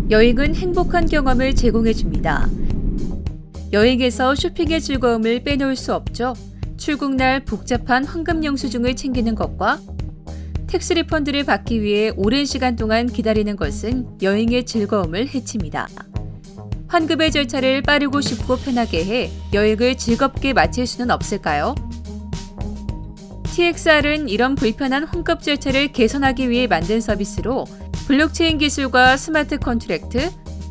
여행은 행복한 경험을 제공해줍니다. 여행에서 쇼핑의 즐거움을 빼놓을 수 없죠. 출국날 복잡한 환급 영수증을 챙기는 것과 텍스 리펀드를 받기 위해 오랜 시간 동안 기다리는 것은 여행의 즐거움을 해칩니다. 환급의 절차를 빠르고 쉽고 편하게 해 여행을 즐겁게 마칠 수는 없을까요? TXR은 이런 불편한 환급 절차를 개선하기 위해 만든 서비스로 블록체인 기술과 스마트 컨트랙트,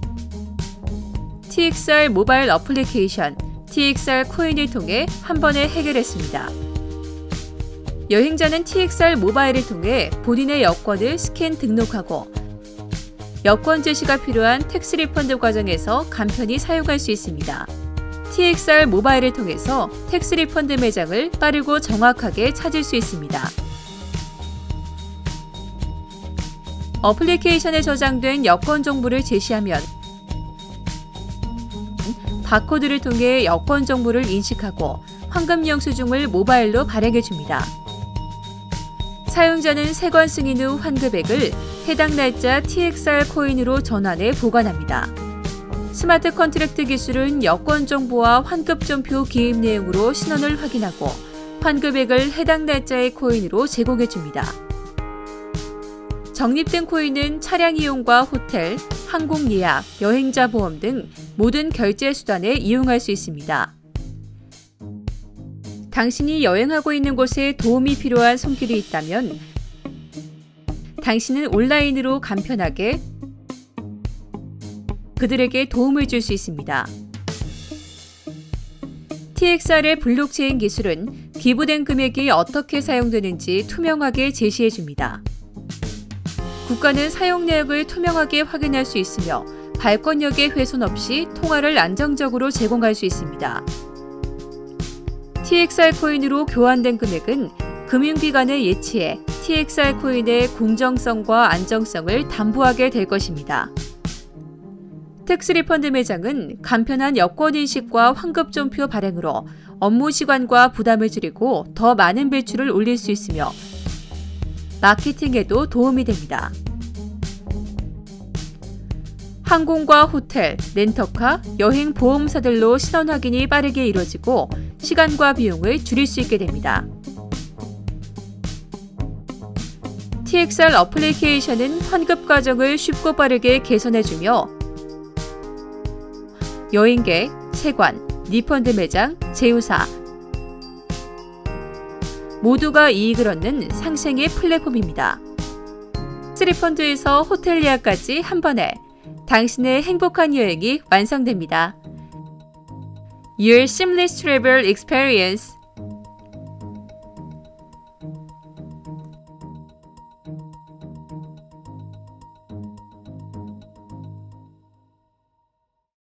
TXR 모바일 어플리케이션, TXR 코인을 통해 한 번에 해결했습니다. 여행자는 TXR 모바일을 통해 본인의 여권을 스캔 등록하고 여권 제시가 필요한 텍스 리펀드 과정에서 간편히 사용할 수 있습니다. TXR 모바일을 통해서 텍스 리펀드 매장을 빠르고 정확하게 찾을 수 있습니다. 어플리케이션에 저장된 여권 정보를 제시하면 바코드를 통해 여권 정보를 인식하고 환급 영수증을 모바일로 발행해줍니다. 사용자는 세관 승인 후 환급액을 해당 날짜 TXR 코인으로 전환해 보관합니다. 스마트 컨트랙트 기술은 여권 정보와 환급전표 기입 내용으로 신원을 확인하고 환급액을 해당 날짜의 코인으로 제공해줍니다. 적립된 코인은 차량 이용과 호텔, 항공 예약, 여행자 보험 등 모든 결제 수단에 이용할 수 있습니다. 당신이 여행하고 있는 곳에 도움이 필요한 손길이 있다면 당신은 온라인으로 간편하게 그들에게 도움을 줄 수 있습니다. TXR의 블록체인 기술은 기부된 금액이 어떻게 사용되는지 투명하게 제시해줍니다. 국가는 사용 내역을 투명하게 확인할 수 있으며 발권력의 훼손 없이 통화를 안정적으로 제공할 수 있습니다. TXR 코인으로 교환된 금액은 금융기관에 예치해 TXR 코인의 공정성과 안정성을 담보하게 될 것입니다. 텍스 리펀드 매장은 간편한 여권 인식과 환급전표 발행으로 업무 시간과 부담을 줄이고 더 많은 매출을 올릴 수 있으며 마케팅에도 도움이 됩니다. 항공과 호텔, 렌터카, 여행 보험사들로 신원 확인이 빠르게 이루어지고 시간과 비용을 줄일 수 있게 됩니다. TXR 어플리케이션은 환급 과정을 쉽고 빠르게 개선해주며 여행객, 세관, 리펀드 매장, 제휴사 모두가 이익을 얻는 상생의 플랫폼입니다. 텍스 리펀드에서 호텔 예약까지 한 번에 당신의 행복한 여행이 완성됩니다. Your seamless travel experience